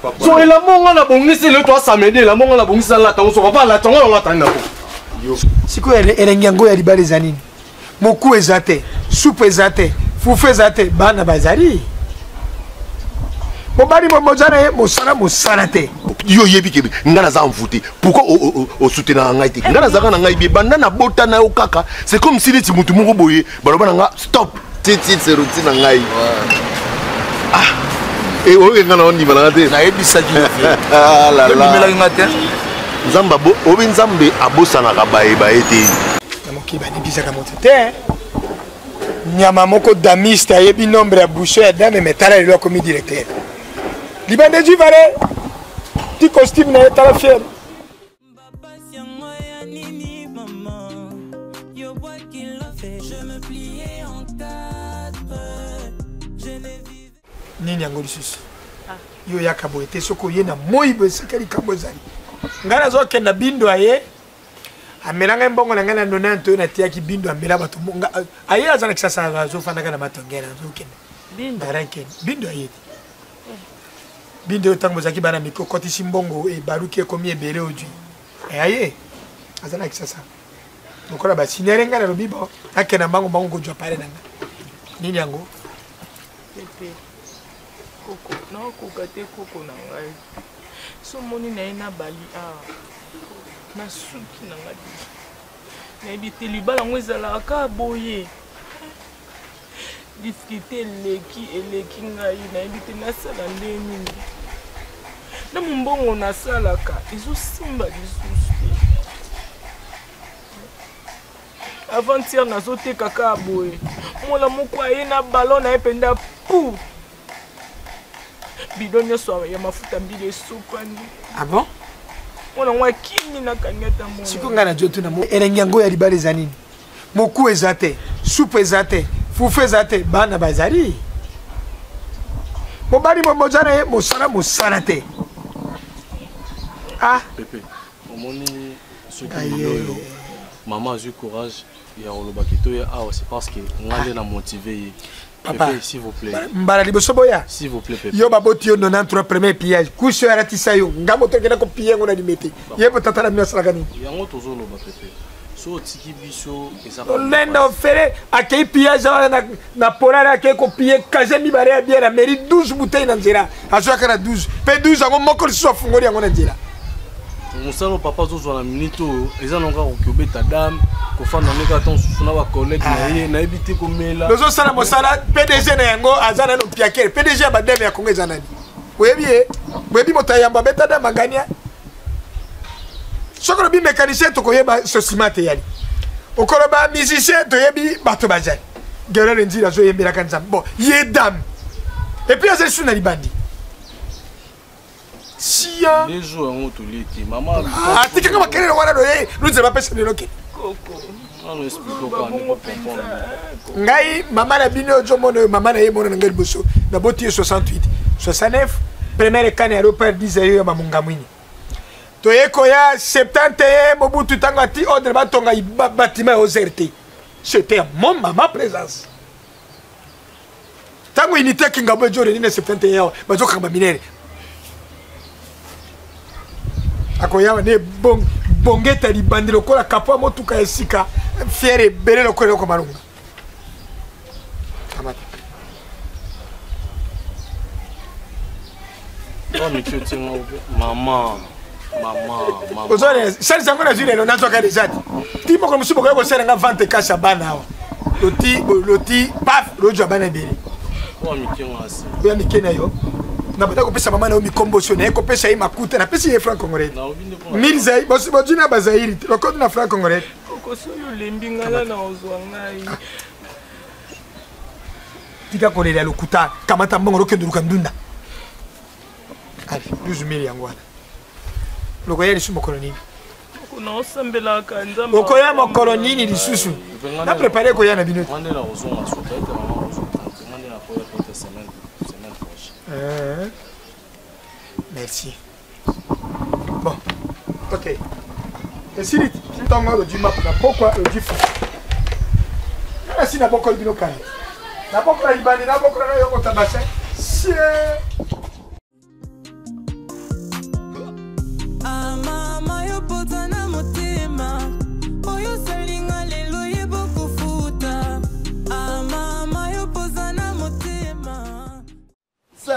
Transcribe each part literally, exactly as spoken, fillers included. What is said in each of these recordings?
So il a mon on a bongisi le toi samedi la mon on a bongisi la tango so papa la tango la tango. Siko elengango ya libali zanini. Moku ezate, soupe ezate, fufu ezate, bana bazari. Mobali momojana ye mosala mosala te. Yo yebi kebi ngana za mvuti. Pourquoi o soutenir ngai te? Ngana za kana ngai bi banda na bota na yo kaka. C'est comme si les mutu moko boye. Baloba na nga stop. Titi c'est routine ngai. Ah. Et o ngana on ngana te. Na yebi sa dina fe. Ah la la. Mimela ngate. Nzamba bo obi nzambe abosana ka bae bae te. Namoki ba ni bisaka motete. Nyama moko damiste yebi nombre ya boucher ya dame metala le comme directeur. Libande du Valais, petit costume n'est pas la fière. Nini yango lisusu. Yo yakabo ete soko ye na moyibo sekali kambozali. Ngana zo kenda bindo aye. Amelanga mbongo na ngana nona nto na tia ki bindo amela bato. Aye azana kisasa zo fana kana matongela zo kenda. Bindo ranken. Bindo aye. Bindo tango zaki bana miko koti simbongo e baruki komi ebele oju. E aye. Azana kisasa. Mukola ba sinerenga na lobibo. Akena mbango mbango ko jwa pare nanga. Nini yango? Pepe. Koko, na ko kate koko na ngai. So moni na ina bali a. Na suki na ngadi. Na ebite libala ngwezala ka boye. Discuter leki eleki ngai na ebite na sala ndeni. Na mbongo na sala ka izo simba lisusu. Avant-hier na zote kaka boye. Mola moko aye na ballon na ependa pou. Bidonyo so ya mafuta mbile sopani. Ah bon? Mola mwa kimi na kanyata mo. Siko ngana jotu na mo elengango ya libale zanini. Moku ezate, soupe ezate, fufu ezate, bana bazari. Mobali momojana ye mosala mosala te. Ah, Pepe, omoni ce qui maman a eu courage et on le bakito ya ah c'est parce que ngale na motivé. Papa, s'il vous plaît. Mbala liboso boya. S'il vous plaît, Pepe. Yo baboti yo quatre premier pillage. Kusho ya ratisa yo. Ngamo to kena ko piller ngona limete. Yebo tata na miosa kani. Yango tozo lo ba Pepe. So tiki biso eza. Lenda ofere akei pillage na na polare akei ko piller kaze mi bare bien la mairie douze bouteilles na nzira. Azo kana douze. Pe douze ngo moko so fungoli yango na nzira. Musalo papa zozo na minute eza nonga ko beta dame ko fanda neka ton sufuna ba collègue na ye na ebité ko mela. Lozo sala mosala P D G na yango azana no piakere. P D G ba dame ya Kongo eza nani? Webi e, webi motayamba beta dame mangania. Sokolo bi mécanicien to ko yeba so simate yali. Okolo ba musicien to yebi bato bazali. Gero nzira zo yembela kanza. Bon, ye dame. Et puis azali suna libandi. Sia. Les jours ont tout l'été. Maman. Ah, tu comment quel est le roi de nous ne pas passer de loquet. Coco. On explique pas. Ngai, maman a bino jomono, maman a yémono ngel bosso. Na boti soixante-huit, soixante-neuf, première canne aéroport dix ayo mamungamwini. To yekoya septante mobutu tangati ordre batonga bâtiment aux R T. C'était mon maman présence. Tango unité kingabo jore ni septante yao, bazoka ba minere. Akoya ne bon bongeta di bandiro kola kapwa motuka esika fiere bele lokole ko marunga. Amata. Oh mais tu tiens maman maman maman. Ozone sali zango na zile no nazo ka déjà. Ti moko musubo ko sala nga vente kasha bana wa. Loti loti paf rojo bana bele. Oh mais tiens asi. Oya mikena yo. Na bata ko pesa mama na omi combotion na ko pesa ima kuta na pesa ye franc congolais mille zai bosi bojina bazairi lokot na franc congolais ko so yo lembi ngala na ozwa ngai tika ko le lokuta kamata mbongo roke nduruka ndunda ali douze mille yango wana loko ya lisu mokoloni ko na osambela ka nzamba ko ya mokoloni lisusu na préparer ko ya na bino mande na ozonga sota ete mama ozonga mande na ko ya ko semaine. Euh, merci. Bon, ok. Et si tu t'en vas le du map, pourquoi le du fou? Si n'a pas le binocal. N'a pas le binocal, n'a pas le binocal, n'a pas le binocal.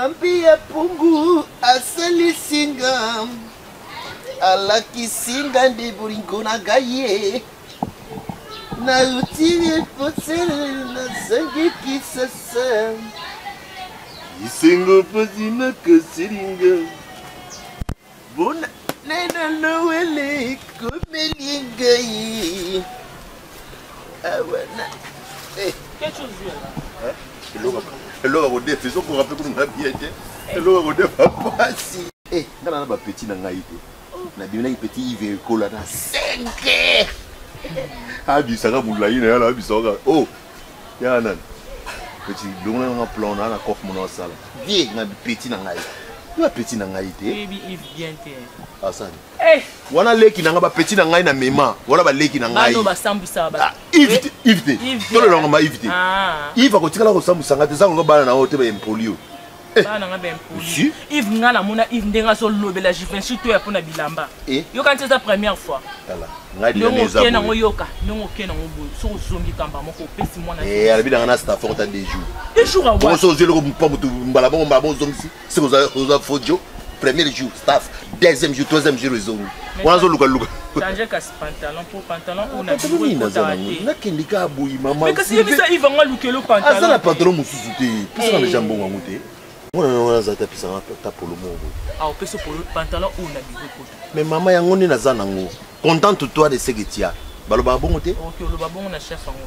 Zambi ya pungu asali singa alaki singa ndi buringo na gaye na utile potsele na zangi kisasa isengo pozina kasiringa bona nena lowele komelinga yi awana eh Quelle chose vient là? eloko kode fiso ko rappel kuna bien te eloko kode papa si eh ngana na ba petit na ngai te na bimina ki petit Yves Kola na cinq abi saka mulai na la abi saka oh ya nan petit dona na plan na na kof mo na sala vie na petit na ngai na petit na ngai te Baby Yves bien te asani eh wana leki na nga ba petit na ngai na mema wana ba leki na ngai bano basambwisa ba Yves Yves tolo longa ma Yves ah Yves akotikala ko sambusanga te zango bana na hote ba empolio bana nga ben poli Yves nga na mona Yves ndenga so lobela jivensi to ya pona bilamba yo kan c'est la première fois tala ngai de neza na ngo yoka nongo kena ngo bo so zongi kamba moko pesi mwana eh alabi na na staff on ta des jours des jours à bon so zelo ko mpa mutu mbala bon mbala bon zongi c'est ko za ko za fodio premier jour staff deuxième jour troisième jour zongi wana zo luka luka changer ka pantalon pour pantalon on a dit ko ta te na kendika boyi mama mais kasi yebisa Yves nga lukelo pantalon azana pantalon mususu te pesa na jambo ngwangu te mwana na za ta pesa na ta polo mo ah on peut se polo pantalon on a dit ko mais mama yango ni nazana ngo contente toi de ce que tu as baloba bongo te OK lo babongo na chef ngo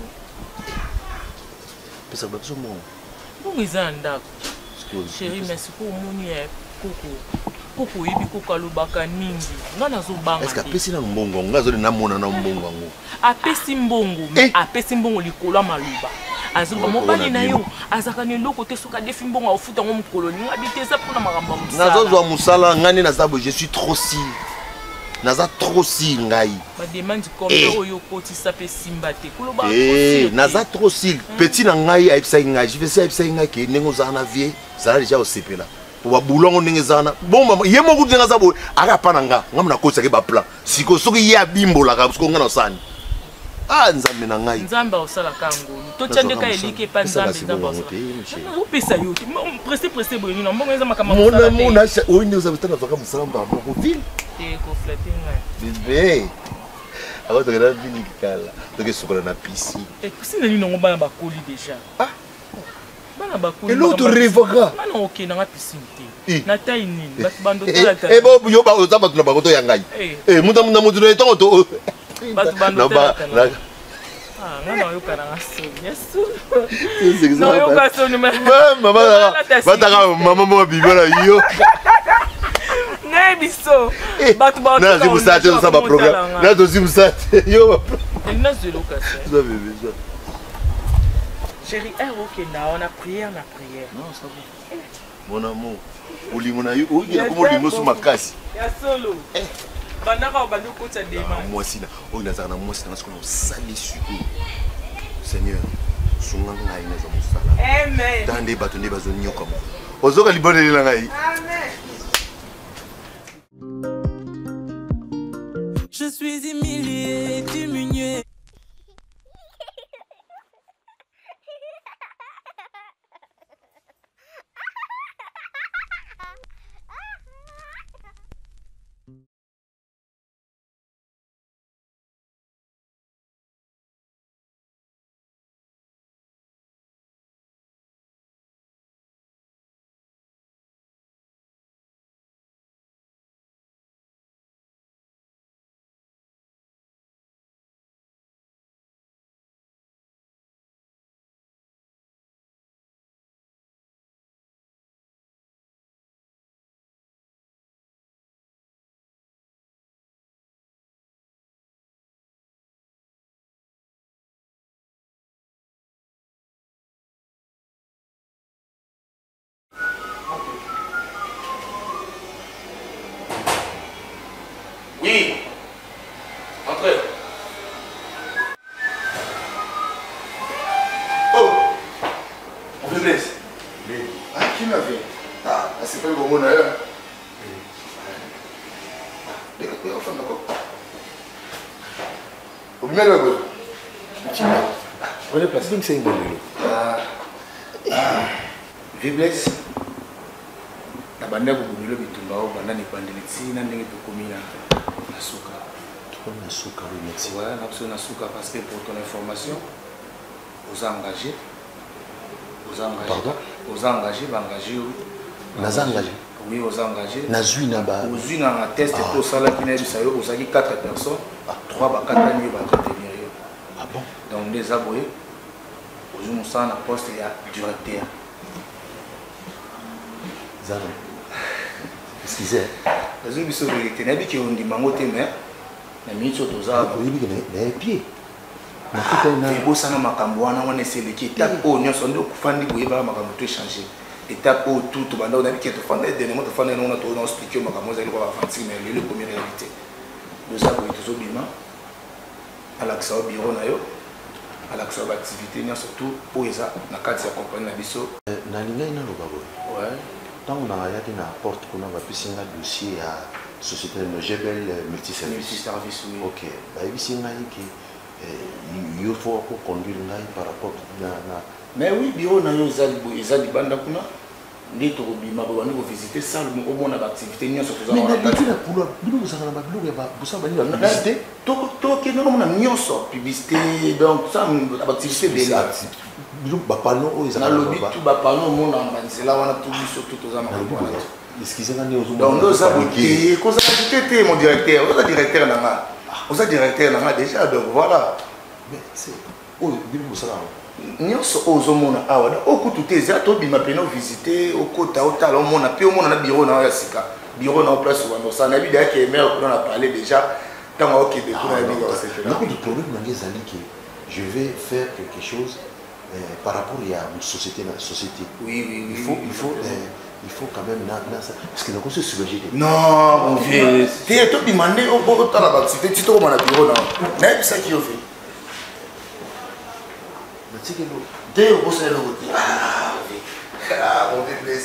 pesa ba so mo bongo izanda chérie merci pour moni e koko koko yibi koko alobaka ningi nga nazobanga est-ce que apesi na mbongo ngazo na mona na mbongo ngo apesi mbongo mais apesi mbongo likolo maloba azoba mobali na yo azaka ne loko te soka defi mbongo ofuta ngo mukolo ni ngabite za pona maramba musala nazo zo musala ngani na zabo je suis trop si naza trop si ngai ba demande comme oyo koti sape simba te koloba eh naza trop si petit na ngai aipsa ngai je vais ça aipsa ngai ke nengo za na vie ça déjà au sepela wa bulongo ndenge zana bon mama ye moko ndenga za bo aka pana nga ngam na kosa ke ba plan siko soki ya bimbola ka siko ngana sani ah nzambe na ngai nzambe osala kangolo to tchandeka elike pa nzambe nzambe osala opesa yo te pressé pressé boyini na mbongo eza makama mona mona oyinde uzabitana vaka musamba ko ville te ko flatter ngai bébé awa to kana ville kala to ke sokola na piscine e piscine ni ngo bana bakoli déjà ah bana bakoli et l'autre révoca bana OK na piscine te na taille nini bat bando tala ta eh bo yo ba ozaba tuna bakoto ya ngai eh muta muta mutu na to to bat bando tala ta ah ngana yo kana ngaso yesu no yo kaso ni mama bataka mama mo bibela yo ngai biso bat bando na zimu sate ça ba programme na to zimu sate yo na zelo kaso ça bébé ça chérie eh OK na on a prière na prière non ça va mon amour olingo na yo oyi na komo lingo suma kasi ya solo eh banaka bando kota dema moi sina oyi nazaka na moi sina sikono sali suko Seigneur sunga ngai na zo musala amen dande bato nde bazo nyoka mo ozoka liboneli na ngai amen. Je suis humilié, diminué. Oui. Entrez. Oh. On fait blesse. Oui. Ah, qui m'a fait? Ah, c'est pas le bon moment là. Oui. D'accord. Au milieu là. Prenez place. Donc c'est une bonne. Ah. Ah. Faiblesse. banda kobundela bitumba o banda ne pandeli ti na ndenge to komina na suka na suka oui merci ouais na besoin na suka parce que pour ton information aux engagés aux engagés pardon aux engagés ba engagés na engagés oui aux engagés na zui na ba aux zui na test to sala ki na bisayo aux aki quatre personnes trois ba quatre ni ba retenir yo ah bon donc les aboués aux nous ça na poste ya directeur zaro excusez les autres biso directeur na bi ki on di mango te mais na minute to za oui bi na pied na kutana bosana makambo wana wana seleki étape o nyonso ndo kufandi boyeba makambo to changer étape o tout to banda on a dit que to fanda dernièrement to fanda on a to on expliquer makambo za ko avancer mais le premier réalité nous avons été obima à l'accès au bureau na yo à l'accès à l'activité nya surtout pour eza na kati ya compagnie na biso na linga ina loba boy ouais tant on a regardé na porte qu'on va pisser un dossier à société no Gebel multiservice multiservice oui OK ba ici na yiki il faut pour conduire ngai par rapport na na mais oui bureau na yo ezali bo ezali banda kuna ndito obima ba bandi ko visiter salle mo omona ba activité nya surtout za mais na biti na pula bilo uzana ba bilo ba busa ba ni ba publicité to to ke no mona nyonso publicité donc ça ba activité de bilo ba panneau o ezana na lobby tout ba panneau mona mbanzela wana tout surtout to za ma excusez moi nous donc nous avons dit qu'on a dit mon directeur on a directeur na ma on a directeur na ma déjà donc voilà mais c'est oh bilo busala nyonso ozomona awa da okutu te za to bima pena visiter okota otala omona pe omona na bureau na ya sika bureau na place wano ça na bidaya ke maire on a parlé déjà tant OK de tout na biga wa secrétaire donc le problème na ngezali que je vais faire quelque chose euh, par rapport à une société na société oui oui il faut il faut euh, il faut quand même na na ça parce que na conseil submergé non mon vieux te to demander au au tala ba cité tu to na bureau na na ça qui fait Dès au bout de l'autre. Ah, oui. Ah, mon bébé.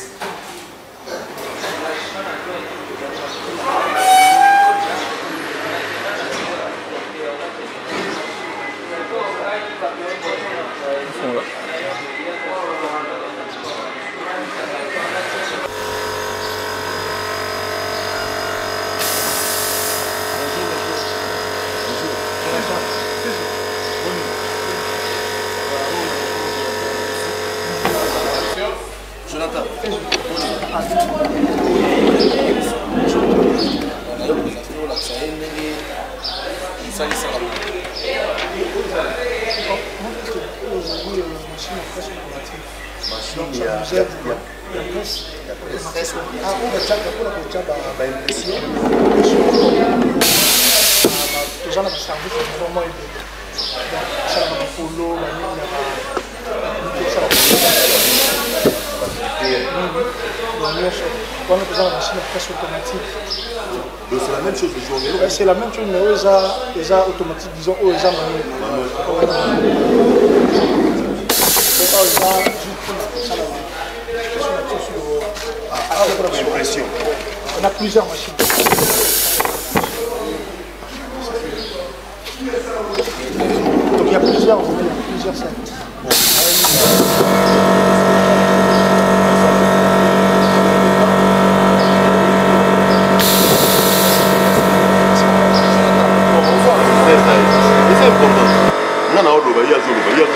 Jonathan. Quand on a la machine à presse automatique. Donc c'est la même chose de jouer. C'est la même chose, mais eux, ils ont automatique, disons, eux, ils ont manuel. On a plusieurs machines. Donc il y a plusieurs, il y a plusieurs sites. C'est important. Non, non, on va y aller, on va y aller.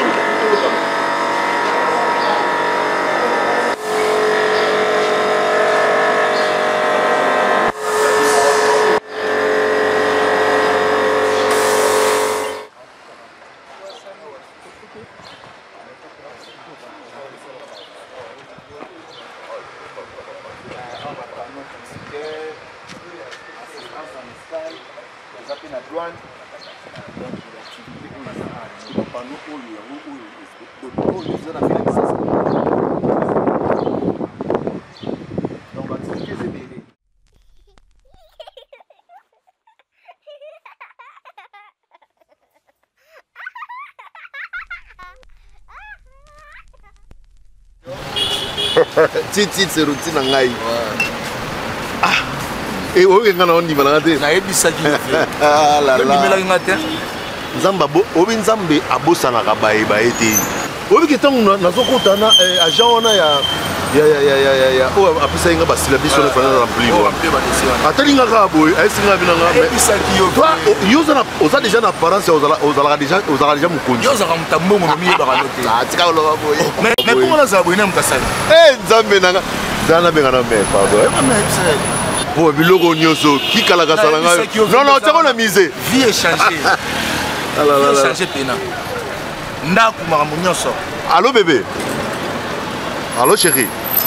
Titi c'est routine en ngai. Ah. Et oye ngana on dit malade. Na yebisaki. Ah la la. Limela ngate. Nzamba bo obi nzambe abosana ka bae bae te. Obi ketang na zokota na agent wana ya ya ya ya ya ya o apesa inga basila biso na fana remplir atalinga ka boy asinga binanga ebisaki yo toi yoza na oza déjà na apparence ozala ozala déjà ozala déjà mukonzi yoza ka mutambo mo mi yeba kalote ah tika lo boy mais mais comment na za boy na mukasali eh nzambe nanga zana benga na me pardon oh biloko nyonso kikalaka sala ngayo non non tiako na mise vie échangée vie échangée pena ndako makambo nyonso allô bébé allô chérie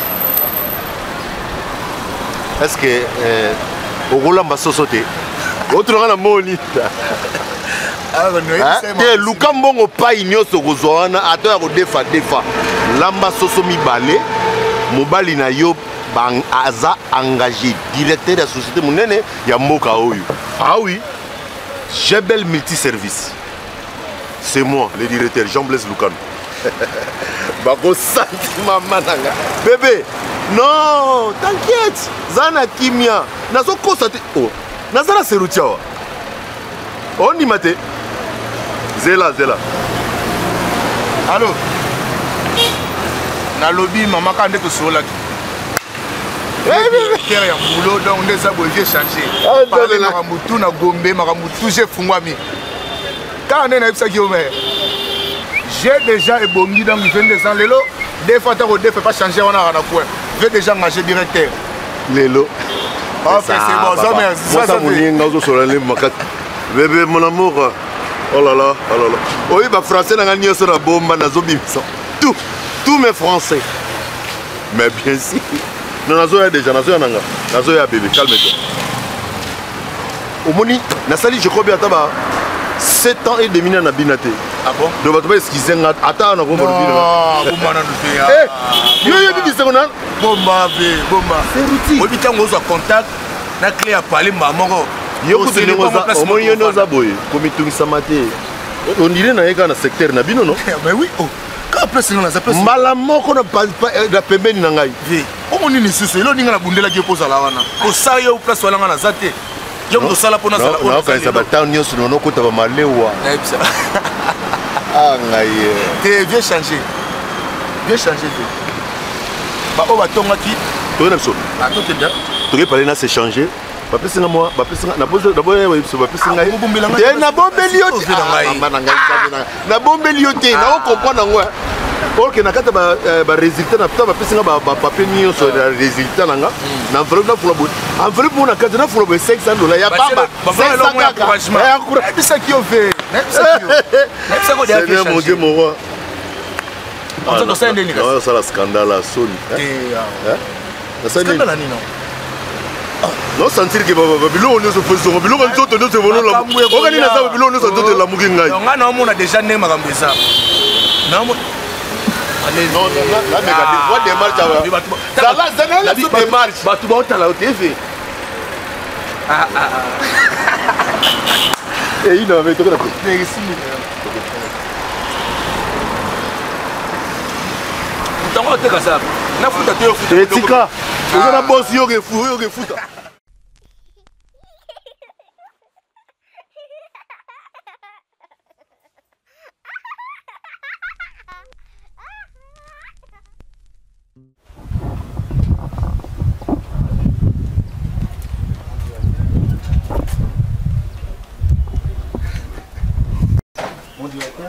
est-ce que euh okolamba soso te otunanga na moni te luka mbongo pai nyonso kozwa wana ato ya kodefa defa lamba soso mibale mobali na yo aza engagé directeur de la société monene ya mboka oyo. Ah oui, Jebel Multiservice. C'est moi, le directeur Jean-Blaise Lucano. Bako santi maman nanga. Bébé, non, t'inquiète. Zana kimia. Nazo kosate. Oh, nazala serutia wa. On y mate. Zela, zela. Allô. Na lobby maman kande to sola. Terre ya boulot donc on ça boulot changer. Parler na mutu na gombe makamutu j'ai fungwami. Quand on est na ça qui omer. J'ai déjà ebongi dans vingt-deux ans lelo. Des fois t'as deux fois pas changer on a na quoi. J'ai déjà engagé directeur. Lelo. Ah c'est bon ça merci. Ça ça moninga zo solale makat. Bébé mon amour. Oh là là, oh là là. Oui ba français na ngani so na bomba na zo bimisa. Tout tous mes français. Mais bien sûr. Non, nazo ya déjà, nazo ya nanga. Nazo ya bébé, calme-toi. Au moni, nasali je crois bien taba sept ans et demi na binate. Ah bon? Donc tu vas excuser nga ata na ko mobile. Ah, bomba na nufia. Eh, yo yo bibi sekona. Bomba be, bomba. C'est routine. Obi tango zo contact na clé à parler mamoko. Yo ko tele ngoza, au moni yo noza boy, komi tungisa mate. On dirait na yeka na secteur na bino non? Mais oui, oh. Place na za place mala moko na na pembeni na ngai ve o nini susu elo ninga na bundela ki poza la wana ko sa yo place wala nga na zate yo mo sala pona sala ona ka sa bataw nyoso no ko taba malewa na ipsa ah ngai te vieux changer vieux changer te ba o ba tonga ki to na so ba to te da to ke parler na se changer ba pesa nga moi ba pesa na bozo na boye ba pesa ba pesa ngai te na bombeli yo te na ngai na bombeli yo te na ko comprendre ngwa ok nakata ba ba résultat na ba pesa nga ba papier nyo so na résultat nanga na enveloppe na fula bo enveloppe mo na kata na fula bo cinq cents dollars ya baba cinq cents encouragement ya encouragement bisa ki yo fait bisa ki yo bisa ko dia fait mon dieu mon roi on s'en sait ndeni non ça la scandale soni eh hein scandale ni non non sentir que baba biloko nyonso position biloko nzoto nyonso volo la okani na sababu biloko nyonso nzoto la muki ngai nga na omona déjà ne makambo eza na mo allez non non la mega de voix de marche ça là ça là la de marche batu ba otala T V ah ah ah et il avait tout là merci utango te kasa na futa te futa etika oza na boss yo ke fu yo ke futa mon directeur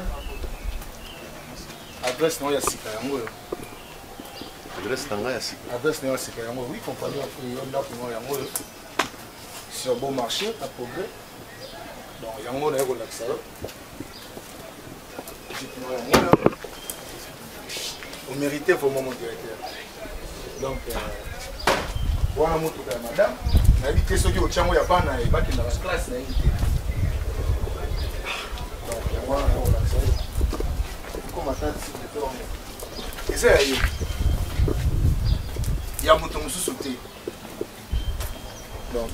adresse non ya sika yango adresse nanga ya sika adresse non ya sika yango oui compagnie yo ndako no yango sur bon marché à progrès donc yango na yako laksa yo vous méritez vraiment mon directeur donc wana moto ka madame na bité soki o chango ya bana e baki na classe na invité donc yango na yako laksa yo comment ça c'est et ça y ya moto mosusu te donc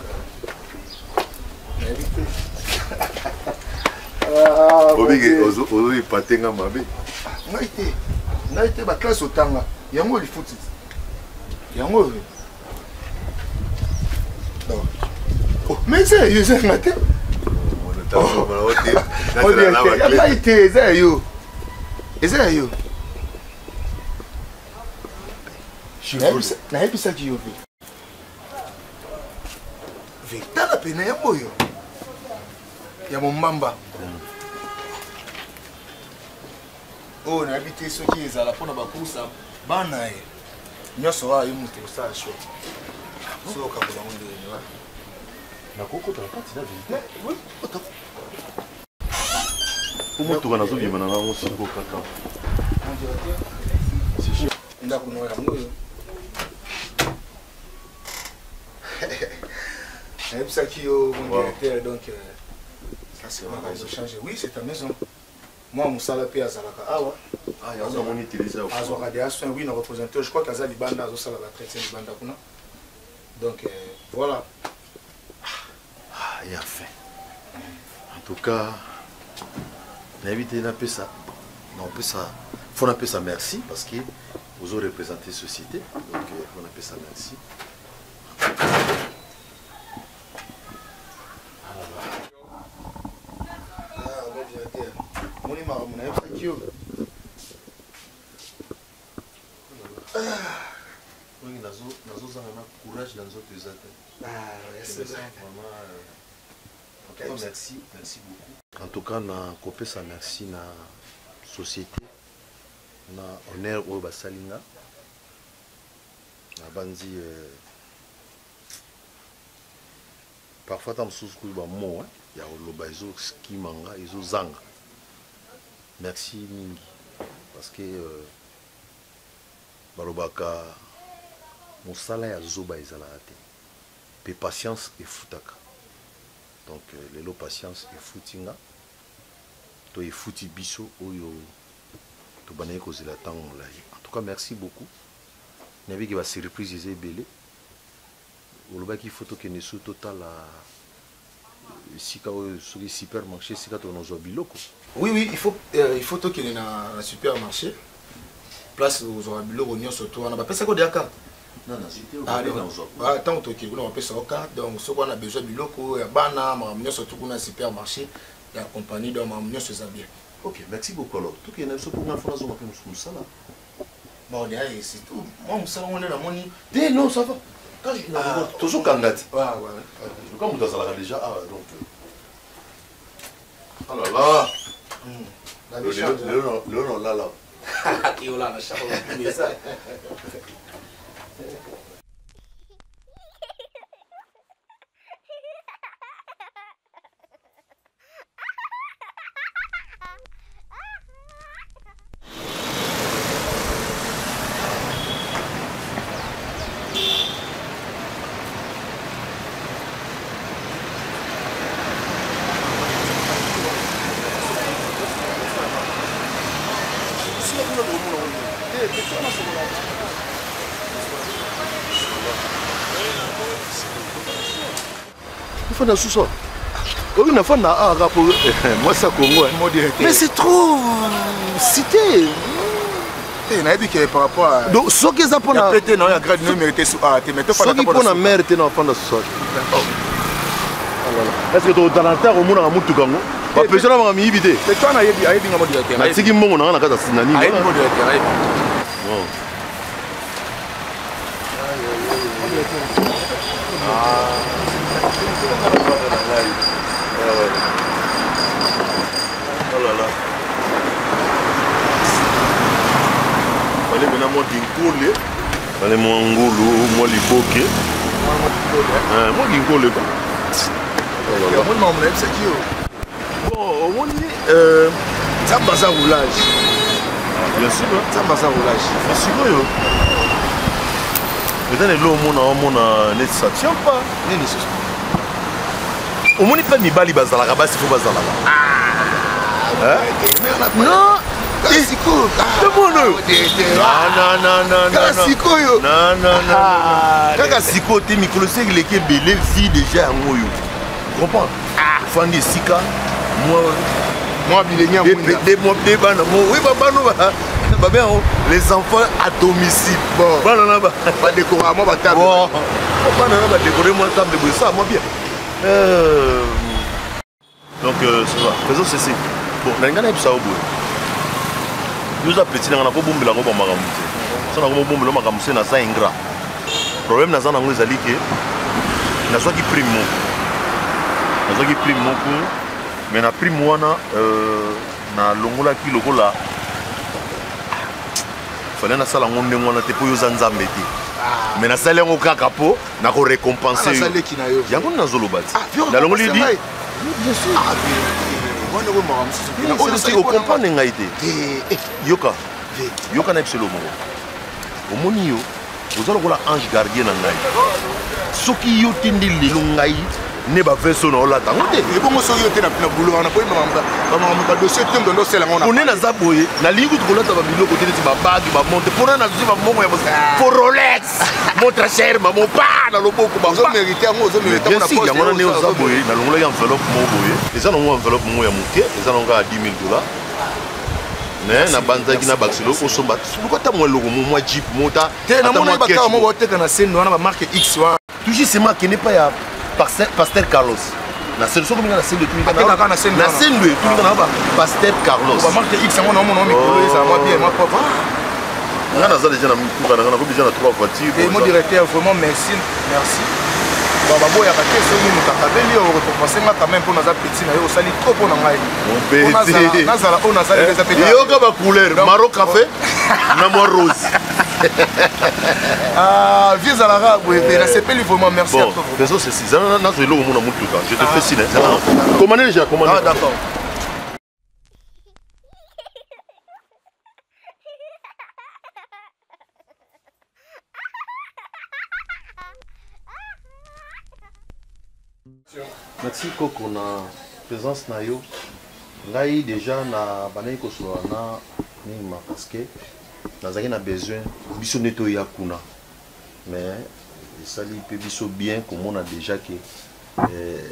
obiki ozo ipatenga mabe ngai te ngai te baklasse otanga yango lifuti yango mais eza yo ezanga te ngai te eza yo eza yo nayebisaki yo ve ve tala pene ya boyo ya mombamba oyo nayebi te soki ezala mpona bakursa bana ye nyonso oyo ayo moto osala sho so okabola ngo ndenge wa nakokota na kati na vérité omotuka nazobima na nango siko kaka ndako no yango oyo nayebisaki yo mon directeur donc ça c'est vraiment ils ont changé oui c'est ta maison moi mosala mpe azalaka awa azwaka des soins oui na représenté je crois qu'aza libanda azosala batraité libanda kuna donc voilà il a fait en tout cas nayebi te napesa non pesa faut napesa merci parce que vous avez représenté la société donc on appelle ça merci. Merci, merci beaucoup. En tout cas, na copé ça merci na société, na honneur au basalinga, na bandi. Parfois, tam sous coup ba mo, il y a le baizo ski manga, izo zanga. Merci mingi parce que balobaka mosala ya zoba ezalate. Pe patience et futaka. Donc les lots patience et footinga to et footy biso oyo to banaye kozela tango molai. En tout cas merci beaucoup. Nabi ki ba surprise eza belé. Oloba ki photo ke nesu total la sika oyo soki supermarché sika to nozo biloko. Oui oui, il faut euh, il faut to ke na supermarché. Place aux biloko nyonso to na ba pesa ko diaka. Non, non, c'était au ah, tant que tu as fait ça, donc ce qu'on a besoin de l'eau, il y a bana, mais surtout qu'on a un supermarché, la compagnie de ma se bien. Ok, merci beaucoup alors. Tout qui est pour une fois, on va faire ça là. Bon, c'est tout. Moi, on s'en est la monnaie. Eh non, ça va. Quand je ah, toujours candidat. Ouais, ouais. Comme vous avez déjà, ah, donc. Oh là là. Le nom là là. Qui est là, la charge, mais ça. Il faut un sous-sol. Oui, il faut un rapport. Moi, ça Congo. Mais c'est trop cité. Il y a dit par rapport à. Donc, ce qui est pour la. Il y a non, il y a grade non mérité sous A. Tu mets pas la. Ce qui pour la mère était dans le sous-sol. Est-ce que tu as dans la terre au monde à Moutoukangou? Pas besoin d'avoir mis vidé. Mais toi, il y a dit mon directeur. Mais c'est qui mon on a la case à Sinani. Il y a dit mon directeur. Ah. Oh là là. Allez, maintenant, moi, Ginkole. Allez, moi, Ngolo, moi, Liboke. Moi, Ginkole. Bon, au moins, ça passe à roulage. Bien sûr. Ça passe à roulage. Merci beaucoup. Mais dans les lots, on a ça tient pas. Au moins, il peut me balayer bazala, rabat si faut bazala. Non. Classico. C'est bon le. Non non non non. Classico yo. Non non non. Quand Classico t'es micro c'est qu'il est belé vie déjà en moyo. Comprends? Fandi sika. Moi moi bilenya munda. Des mois des ban. Oui papa nous va. Les enfants à domicile. Bon. Bon non non bah. Pas décorer moi ba table. Bon. Pas non non bah décorer moi table de ça moi bien. Euh... Donc euh, ça va. Faisons ceci. Bon, on a un ça au bout. Nous avons petit, on a pas bombé la robe en maramouté. so na ko bombe lo makambo se na za ingrat problème na za nango ezali ke nazwaki prime moko nazwaki prime moko mais na prime wana na longolaki lokola fallait nasala ngo ndenge wana te mpo yoza nzambe te mais nasali yango kaka mpo nakorécompense yo yango nazoloba ti nalongoli di oyo okomprendre ngai te yoka yoka na biso lo moko omoni yo oza lokola ange gardien na ngai soki yo tindi lelo ngai ne baveso na olata yango te ebongo soki yo te na bulo wana poyi bamakambo badossier te ndondo osala yango one naza boye nalingi kutu kolata babiloko te neti babagi bamonte mpona nazwi bamongo ya fo rolex montre cher mamo pa na loboko bazomérite yango ozomérite yango nane oza boye nalongolaki enveloppe moko boye eza nango enveloppe moko ya moke eza nango ya dix mille dollars mais na banzaki na bakiselo osomba luka ata mwa eloko mwa jeep mota te namona bakaka mo baoteka na sende wana bamarke x wana toujours sema akende pa ya Pasteur Carlos. Na scène so comme na scène de tout na na scène na scène de tout na ba Pasteur Carlos. Ba marque X ngo na mo na mikolo ça moi bien moi propre. Na na za déjà na mituka na na ko déjà na trois voitures. Et mon directeur vraiment merci merci. Ba ba boya ka keso ni mutakabeli o récompenser nga quand même pour naza petit na yo sali trop pour na ngai. Mon petit. Na zala on a sali les appels. Yo ka ba couleur marron café na mo rose. Ah, vieux Alara, vous avez sepeli vraiment merci à toi. Désolé, c'est ça. Je te fais signe. Commandez déjà, commandez. Ah, d'accord. Merci Coco na présence na yo. Ngai déjà na banai ko na minima parce que nazaki na besoin biso neto ya kuna mais esali pe biso bien komona déjà que euh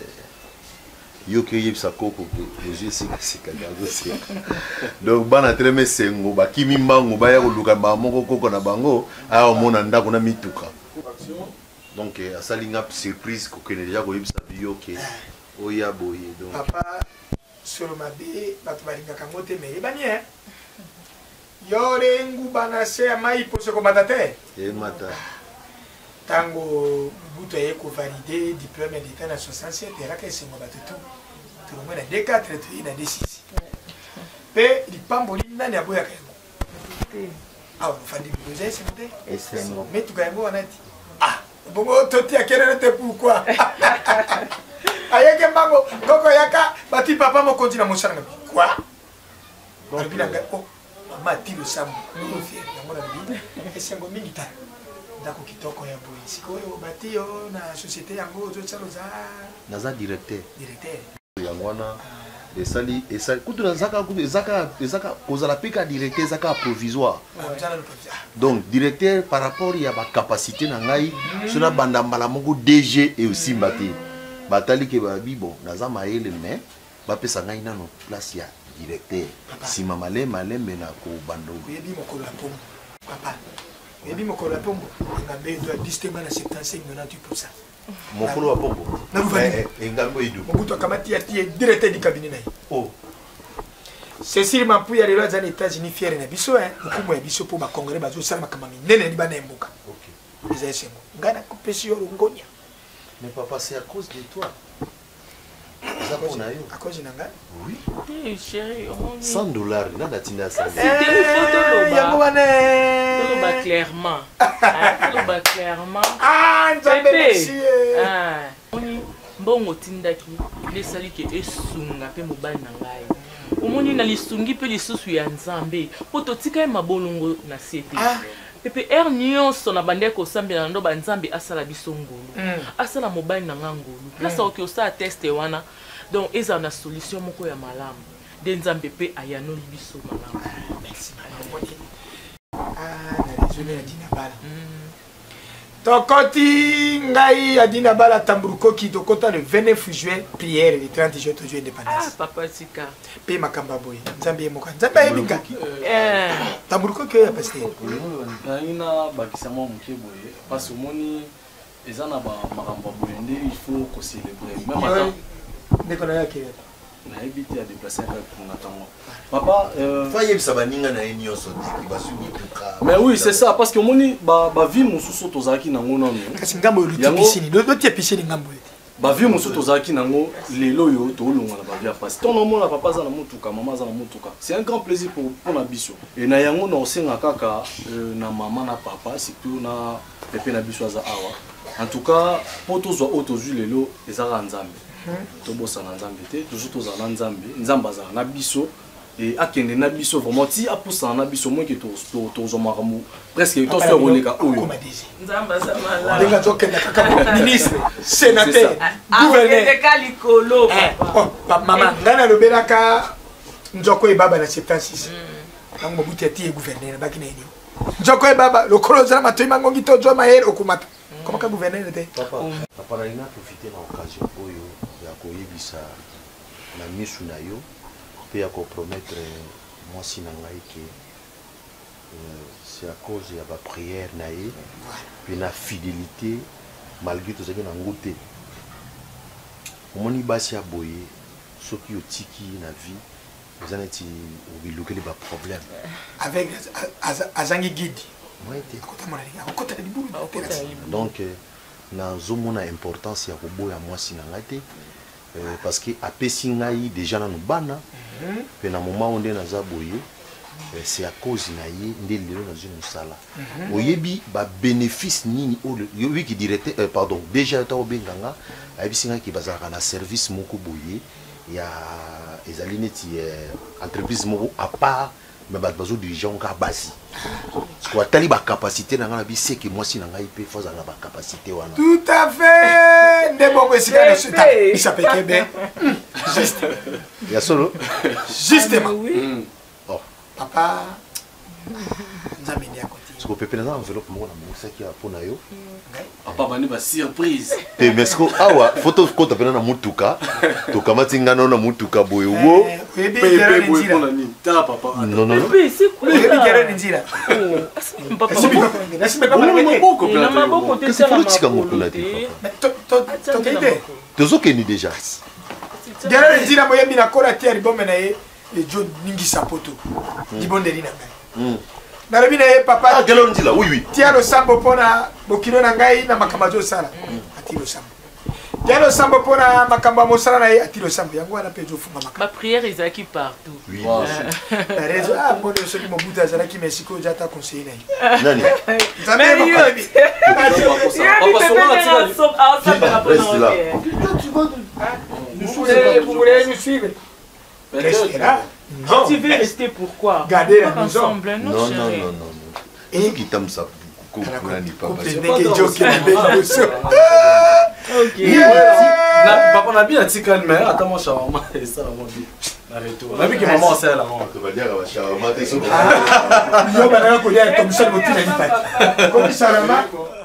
yo ke yebisa Koko que les yeux sika sika gazo donc bana treme sengo bakimi mbango baya koluka ba moko Koko na bango a omona ndako na mituka donc asali nga surprise ko ke déjà ko yebisa bio ke oya boye donc papa sur ma bé batu balinga kangote mais ebani hein yore ngubana se mai pose ko matate e mata tango buto ye ko valider diplôme d'état na soixante-sept era ke se ngobatu tu tu mo na D quatre tu na D six pe di pamboli nani aboya kayo ah fandi biloze se mote et c'est non mais tu gagne wanati ah bongo toti akere te pourquoi ayeke mbango Koko yaka bati papa mo continue mo sanga quoi donc bilanga oh mati le sambo no fier yango na bi esengo mingi ta ndako kitoko ya boy sikoyo bati yo na société yango zo tsaloza naza directeur directeur yango wana esali esali kutu nazaka kutu ezaka ezaka kozala peka directeur ezaka provisoire donc directeur par rapport ya ba capacité na ngai sona banda mbala moko D G et aussi mbate batali ke ba bibo naza maele mais ba pesa ngai nano place ya directeur si mamale malembe na ko bando yebi mokolo ya pombo papa yebi mokolo ya pombo ngambe doit distinguer na soixante-quinze à quatre-vingt-dix pour cent mokolo ya pombo na vuvani ngambo idu mobuto akamati ya tie directeur du cabinet na oh Cécile Mampu ya lelo azana États-Unis fier na biso hein okumu ya biso po ba congrès bazo sala makamami nene ni bana emboka OK les aïsengo ngana kopesi yo ngonya mais papa c'est à cause de toi. À cause de Nanga? Oui. Hey, chérie, cent dollars, il y a une photo là-bas. Clairement. Là-bas, clairement. Ah, merci. Ah, bon, tindaki, les salis qui est sunga, pe mobile nangai. Omoni na lisungi pe lisusu ya nzambe. Poto tika ma bolongo na siete. Pepe er nyonso na bande ko sambela ndo ba nzambe asala biso ngolu asala mobile na ngangolu plasa oki osa teste wana donc eza na solution moko ya malamu de nzambe pe ayano biso malamu merci ah na désolé na dina bala tokoti ngai adina bala tamburuko ki tokota le vingt-neuf juin prière le trente juin to juin indépendance ah papa tika pe makamba boy nzambe moka nzambe yebika eh tamburuko ke ya pasteur ina bakisa mo muke boye parce que moni eza na ba makamba boye nde il faut ko célébrer même ata ndeko na yake na éviter à déplacer pour n'attendre. Papa, euh... mais oui, c'est ça, parce que mon ba ba vie mon sous tozaki nango non. Kasi ngambo luti piscine, do do tia piscine ngambo. Ba vie mon sous tozaki nango lelo yo to longa na ba via parce que ton nom na papa za na mutuka, maman za na mutuka. C'est un grand plaisir pour pour na biso. Et na yango na osenga kaka na maman na papa, surtout na pepe na biso za awa. En tout cas, pour tous autres autres lelo ezara nzambe. Tobosa na nzambe te, toujours tozala nzambe, nzamba za na biso. Et à qui n'a biso vraiment si à pour ça n'a biso moins que tous tous maramu presque tous sur les gars oyo nzamba samala les gars joke na kaka ministre sénateur gouverneur maman ngana lobelaka njoko e baba na septante-six nang mobuti ati e gouverneur baki na ni njoko e baba le koloza matoi mangongi to joma her okumata comment ka gouverneur te papa papa na ina profiter na occasion oyo ya koyebisa na misu na yo à compromettre moi si que c'est à cause de la prière naïe puis la fidélité malgré tout ça que n'angoté mon ibasi a boyé ce qui au tiki na vie vous en êtes au bilouquer les problèmes avec azangi guide donc na zomona importance ya koboya moi si n'angate parce que à Pessingaï déjà dans nos bannes puis dans moment où on est dans Zaboye c'est à cause naïe ndé lelo dans une sala oyebi ba bénéfice nini o oui qui directeur pardon déjà ta obenganga à Pessingaï qui bazaka na service moko boye ya ezali neti entreprise moko à part mais ba bazo dirigeant ka basi quoi tali ba capacité na ngana bi c'est que moi si na ngai pe faza na ba capacité wana tout à fait ndé bongo esika de suta isa pekebe juste ya solo justement oui oh papa nzambe ndi akoti ce que pepe na enveloppe mo na mo saki a pona yo papa bani ba surprise te mesko awa photo kota pena na mutuka to kamati ngano na mutuka boye wo pepe boye pona ni tala papa non non non c'est quoi pepe kera ni njira papa nasi me kama ngene beaucoup na maboko te c'est politique ngo kuna te to to to kende tozo keni déjà kera ni njira moyebi na kola ti album na ye le John ningi sapoto dibondeli na ngai nalobi na ye papa ah gelo ndila oui oui tia lo sambo pona bokilo na ngai na makamazo sala ati lo sambo tia lo sambo pona makamba mosala na ye ati lo sambo yango wana pe jofunga makamba ma prière ezaki partout oui la raison ah mon Dieu soki mobuta azala ki Mexico jata conseiller na ye nani mais yo vous voulez nous suivre restez là. Non. Tu veux rester pourquoi? Garder la maison. Ensemble, non, non, chérie. non, non, non, non. Et qui t'aime ça? Ok. Papa n'a bien tika mais attends mon shawarma et ça mon dit. Arrête-toi. On a vu que maman c'est là. Tu vas dire que shawarma t'es sur. Yo bana ko dia comme ça motu na lipat. Comme shawarma.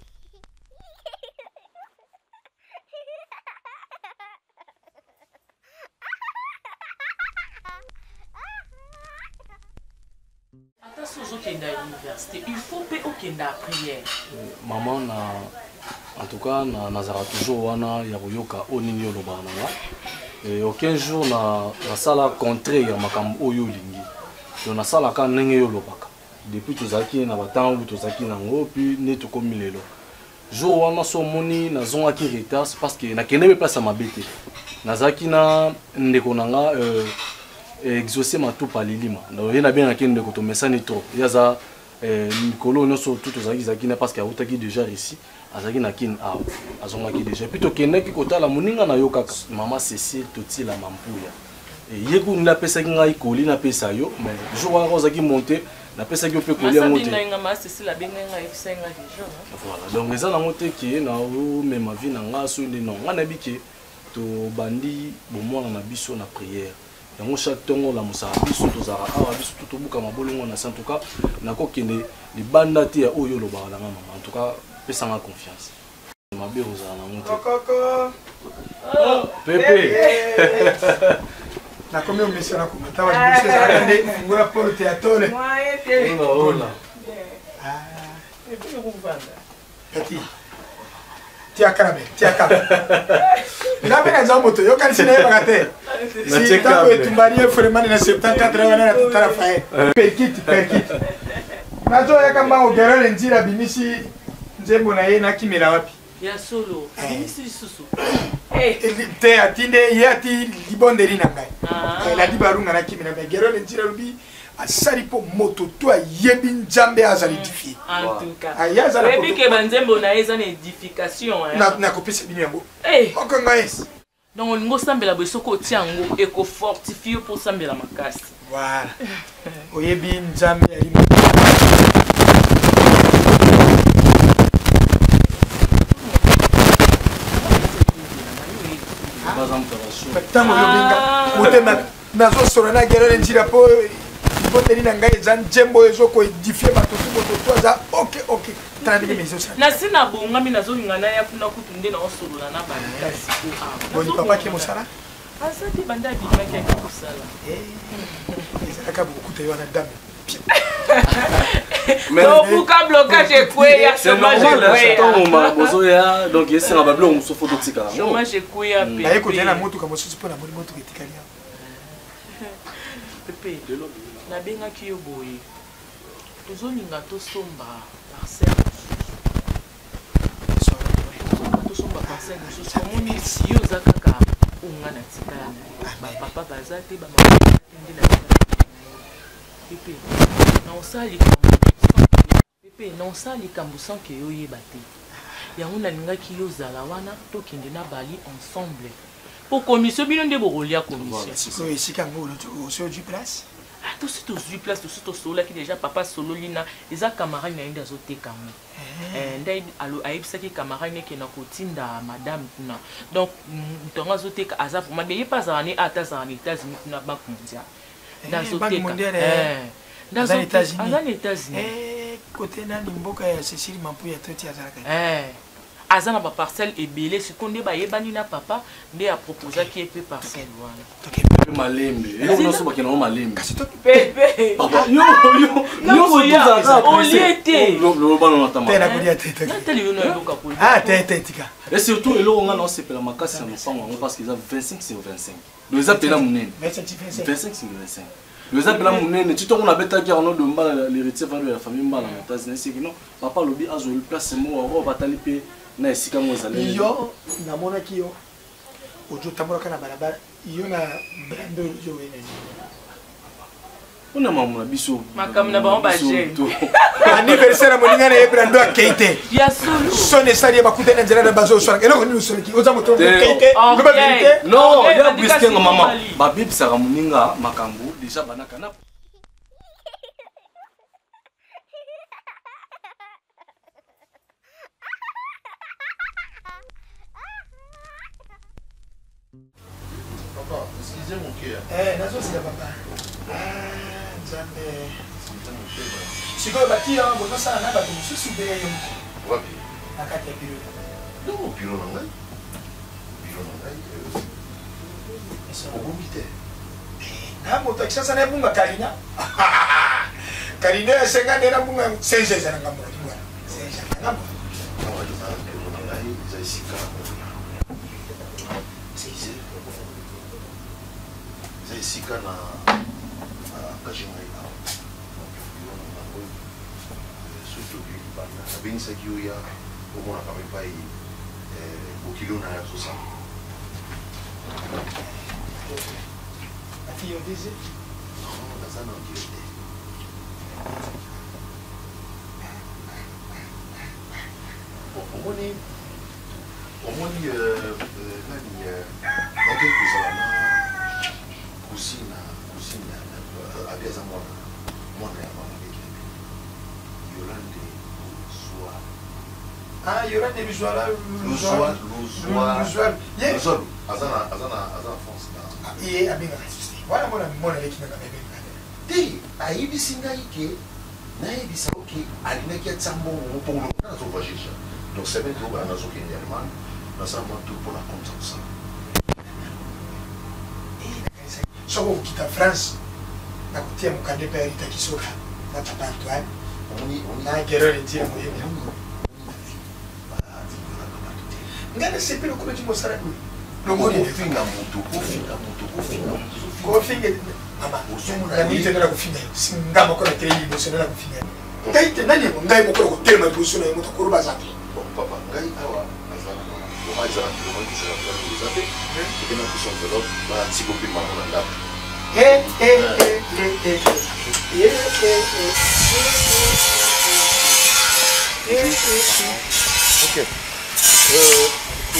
Il faut payer au Kenda prière. Maman na en tout cas na nazara toujours wana ya koyoka onini oloba nanga. Et aucun jour na na sala contraire ya makambo oyo lingi. To na sala ka ndenge yo lobaka. Depuis tozaki na batango tozaki nango puis ne to komi lelo. Jour wana so moni na zonga ki retard parce que na kende be place ma bete. Nazaki na ndeko nanga euh exaucer ma tout palilima. Donc il y a bien kende ko to mesani trop. Yaza eh Nicolo no so tout ozaki zaki na parce que autaki déjà ici azaki na kin a azongaki déjà puis to kende ki kotala moninga na yo kaka maman Cécile toti la mampuya et yeku na pesa ki ngai koli na pesa yo mais jour wa ozaki monter na pesa ki pe koli ya monter maman Cécile la benga ngai fisenga déjà voilà donc eza na moté ki na o même ma vie na nga so ndi non ngana biki to bandi bomona na biso na prière. Dans chaque temps, la moussa, biso tozara, ah biso tout buka mabolongo na en tout cas, na ko kende les bandati ya oyo lo bala maman. En tout cas, pesa ma confiance. Ma bé oza na monte. Coco. Pepe. Na comme on mission na comment tawa biso za kande ngora pour le théâtre. Moi, hola. Ah, et puis on va. Petit. Tia karabe, tia karabe. Na bena za moto yo kan sine bagate. Si tango etumbari efremani na septante-quatre wana na totala fae. Perkit, perkit. Nazo yaka mbango gerole njira bimisi nzembo na ye nakimela wapi? Ya solo. Bimisi lisusu. Te atinde ye ati libondeli na ngai. La di barunga nakimela ngai gerole njira lubi asali po moto to ayebi nzambe azali édifié. En tout cas. Aya azala ko. Ebi ke banzembo na eza na édification hein. Na na kopesa bino yango. Eh. Okonga yes. Donc on sambela besoko tiango eko fortifié pour sambela makasi. Voilà. Oyebi nzambe ali. Tango yobinga motema nazo sora na gerole njira po boteli na ngai eza nzembo ezoko édifier bato tu moto to aza ok ok tandi mezo sa na sina bonga mi nazo ngana ya kuna kutunde na osolola na bana boni papa ke mosala asati banda bima ke kusala eh ezaka bukuta yo na dame donc buka blocage kwe ya chômage kwe donc mabozo ya donc yesi na bablo muso photo tika chômage kwe ya pe na yeko tena mutu kama susu pona moni mutu ketikali pepe na benga ki yo boye tozolinga tosomba parcelle tosomba parcelle mosusu omoni yo oza kaka onga na tikala na papa baza te bamama nde na pepe na osala likambo pepe na osala likambo sans ke yo oyeba te yango nalingaki yo ozala wana tokende na bali ensemble po commission bino nde bokolia commission esika yango oso du place tout suite aux huit places, tout suite au solo qui déjà papa solo lina, les a camarades n'a pas zoté comme. Eh, ndai alo aibsa ki camarade qui na kotinda madame kuna. Donc tonga zoté aza pour moi, mais pas ça année à tas en États-Unis kuna banque mondiale. Dans zoté. Eh, dans les États-Unis. Dans les États-Unis. Eh, côté na nimboka ya Cécile Mampuya toti azaka. Eh. Azana ba parcelle ebelé ce qu'on débat yebani na papa ndé a proposé qui est parcelle voilà. Toke malembe. Yo no so bakena no malembe. Pepe. Papa yo yo yo so tuza on y était. Lo lo bana na tama. Tena kodia tete. Natali yo no yoka ko. Ah tete tika. Et surtout elo nga no sepela makasi na mpango parce qu'ils ont vingt-cinq sur vingt-cinq. Le zapela munene. vingt-cinq sur vingt-cinq. Le zapela munene tu to on abeta ki ono de mbala l'héritier va de la famille mbala na États-Unis c'est que non papa lobi azo le place mo o batali pe na esika mozali yo namonaki yo ojo tamboka na balabala yo na brando yo ene ona mamu na biso makam na ba baje anniversaire moninga na brando akeite ya solo sone sali ba kutena njera na bazo so eloko ni solo ki oza moto keite ko ba vérité non ya brisker nga mama ba bibisa ka moninga makambo déjà banaka na Excusez mon cœur. Eh, nazo sika papa. Ah, nzambe. Siko bati ya bono sana na bato mususu be yo. Wapi? Nakati ya biro. Non, biro na ngai. Biro na ngai. Obomite. Na moto akisasa na bunga Karina. Karina ya senga nera bunga senje sana ngambo bwana. Senje ngambo. Non, eza biro na ngai, eza esika. Seize. Eza esika na engagé ngai awa. Biro na bango. Soki obi bana abengisaki oyo ya omonaka mepai bokilo na ya zosala. Ati yo dize? Non, naza na okilo te. Omoni omoni nani nakei kozala na kusina kusina abi aza mwana mwana ya mama bekebe Yolande Luzwa. Ah, Yolande Luzwa la Luzwa Luzwa Luzwa Luzwa azana azana azana France na ye abinga resiste wana mona mona leki na bebe te ayebisi ngai ke nayebisa oke alingaki atia mbongo mopongolo nga nazovoyageja donc semaine tobana nazokende allemagne nasala mwa tour mpona compte mosala soko okita France nakotia mokande mpe arita kisoka na papa Antoine na gerore ntira moyebi nga nasepeli okoloki mosala oyo longoli ofinga moto ofinga moto ofinga moto kofinga mama na mite na kufinga singa moko na tele liboso na kufinga ngai te nani ngai moko ko telema liboso na moto ko baza te bon papa ngai awa azana ko azana ko ndisa ko zape ke na ko sonzelo ba tsiko pe mama na ndako eh eh eh eh eh eh ok euh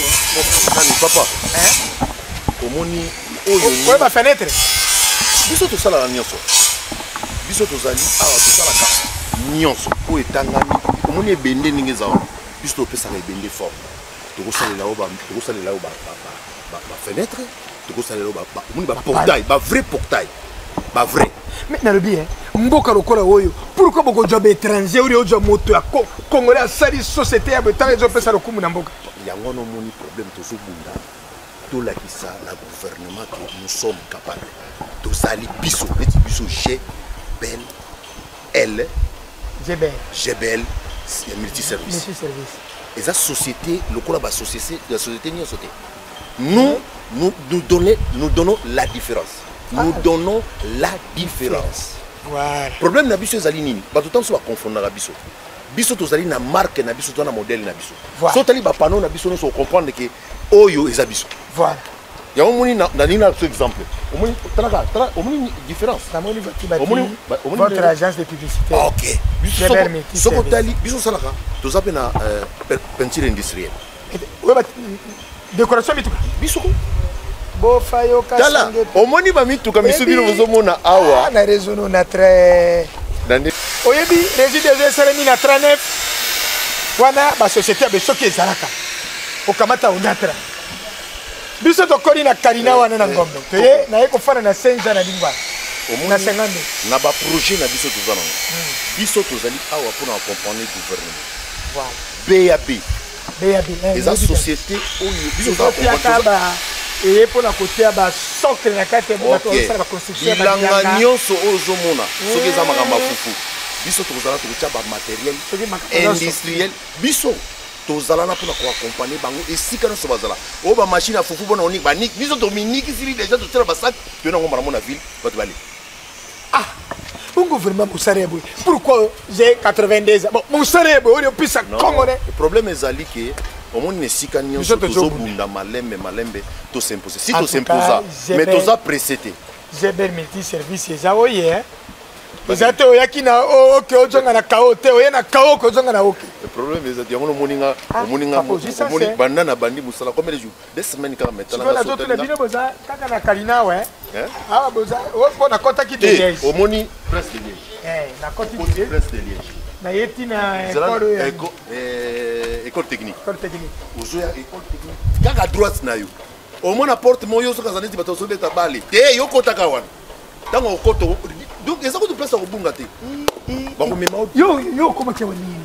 nani papa hein omoni oyo ouais ba fenêtre biso to sala nyonso biso to zali awa to sala ka nyonso po etangami omoni ebende ninge zawa biso to pesa na ebende fort to ko sala lao ba to ko sala lao ba ba ba fenêtre to ko sala lao ba omoni ba portail ba vrai portail ba vrai mais na le bien mboka lokola oyo pourquoi boko job étranger ou job moto ya congolais a sali société ya betanga job pesa le kumu na mboka yango no moni problème to so bunda to la kisa la gouvernement que nous sommes capables to sali biso petit biso chez belle elle Jebel Jebel multiservice multiservice et la société lokola ba société la société ni société nous nous nous donner nous donnons la différence nous ah. donnons la différence voilà problème na biso ezali nini ba tout temps so ba confondre na biso biso tozali na marque na biso to na modèle na biso so tali ba panneau na biso no so comprendre que oyo eza biso voilà ya omoni na na nina ce exemple omoni traka tra omoni différence na moni omoni votre agence de publicité OK biso so ko tali biso salaka tozape na peinture industrielle ouais ba décoration mituka biso bo fayo ka tala omoni ba mituka misubiro bozomona awa na raison na très dande oyebi résidence de Seremi na trente-neuf wana ba société be soki ezalaka okamata onatra biso tokoli na karina wana na ngombe toye na ye kofana na senza na lingwa na cinquante na ba projet na biso tozana biso tozali awa pour accompagner gouvernement voilà B A B B A B eza société oyo biso tozakaba et pour la côté ba socle na kati ya bato osala ba construction ba bilanga nyonso ozomona soki eza makamba fufu biso tozala tokotia ba matériel industriel biso tozala na pour accompagner bango esika nyonso bazala o ba machine à fufu bona onik ba nik biso to miniki sili déjà totela ba sac to na ngomba na ville bato bali ah un gouvernement Moussarebou pourquoi j'ai quatre-vingt-deux ans bon Moussarebou on est plus à congolais le problème ezali que omoni esika nyonso tozobunda malembe malembe to s'imposer si to s'imposa mais toza précédé Jebel multiservice eza oye eza te oyaki na oke ozonga na kao te oye na kao ko ozonga na oke le problème ezali yango moninga moninga omoni banda na bandi musala combien de jours des semaines quand metala na so tele bino boza kaka na kalina we ah boza o na kota ki te omoni presque lié eh na kota ki presque lié na yeti na école école technique école technique ozoya école technique kaka droite na yo omona porte moyo soka zaneti bato sobeta bale te yo kotaka wana tango okoto donc eza ko place ko bunga te ba ko mema yo yo koma ke wani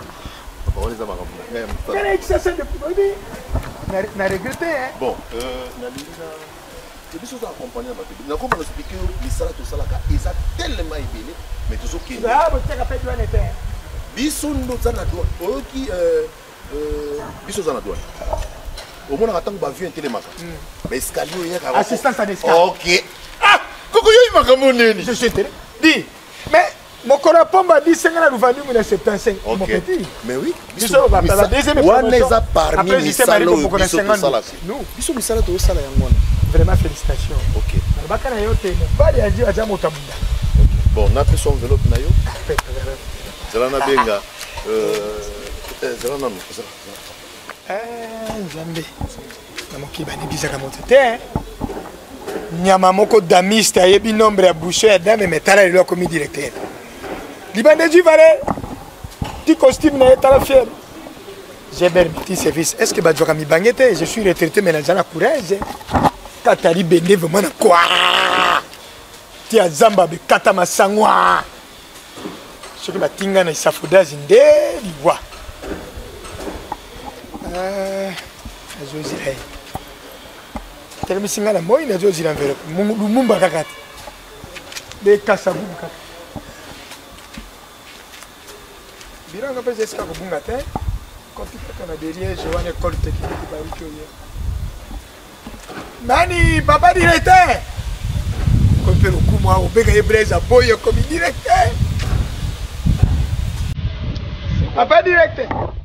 ba wani za ba ko kana exercice de body na na regretter bon euh na linga biso za accompagner ba na ko na expliquer misala to sala ka eza tellement ibele mais toujours qui ah bo teka pe douane te biso ndo za na douane oki euh euh biso za na douane au moins on ba vu un télémaca mais escalier ya ka assistance à l'escalier OK ah koko yo makambo nini je suis télé dis mais mon corapomba dit cinq ans vendu mille soixante-quinze mon petit mais oui biso ba la deuxième promotion parmi misala biso to sala nous biso misala to sala yango wana vraiment félicitations OK bakana yote bali ya ji aja motabunda bon na pe son enveloppe na yo zala na benga euh zala na no eh nzambe na mokiba ni bizaka moto te nyama moko damiste ayebi nombre ya boucher ya dame metala lelo komi directeur libande du vale ti costume na etala fier Jebel petit service est-ce que badjoka mi bangete je suis retraité mais na courage katali bende vraiment na quoi ti azamba be kata masangwa soki batinga na isafudazi nde liwa ah azozila ye telemisinga na moi nazozila enveloppe lumumba kaka te bekasa bubu kaka bilanga mpe esika kobunga te koti kaka na derrière wana école technique bauki oye Nani papa directeur? Comme fait le coup moi au béga Blaise à boy comme directeur. Papa directeur.